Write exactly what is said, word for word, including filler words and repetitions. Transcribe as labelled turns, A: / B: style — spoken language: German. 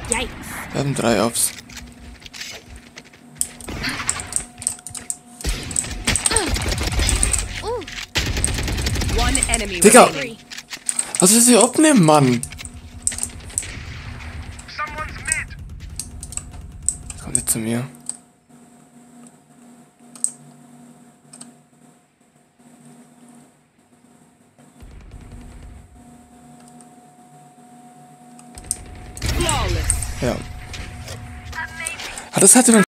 A: Wir haben drei Offs.
B: One enemy
A: Digga!
B: remaining.
A: Was willst du hier abnehmen, Mann? Kommt jetzt zu mir.
B: Flawless.
A: Ja. Ah, das hatte man